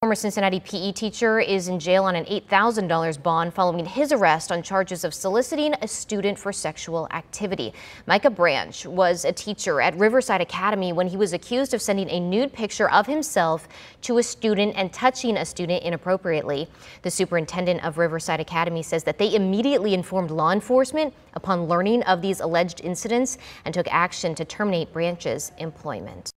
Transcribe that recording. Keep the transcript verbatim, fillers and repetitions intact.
Former Cincinnati P E teacher is in jail on an eight thousand dollars bond following his arrest on charges of soliciting a student for sexual activity. Micah Branch was a teacher at Riverside Academy when he was accused of sending a nude picture of himself to a student and touching a student inappropriately. The superintendent of Riverside Academy says that they immediately informed law enforcement upon learning of these alleged incidents and took action to terminate Branch's employment.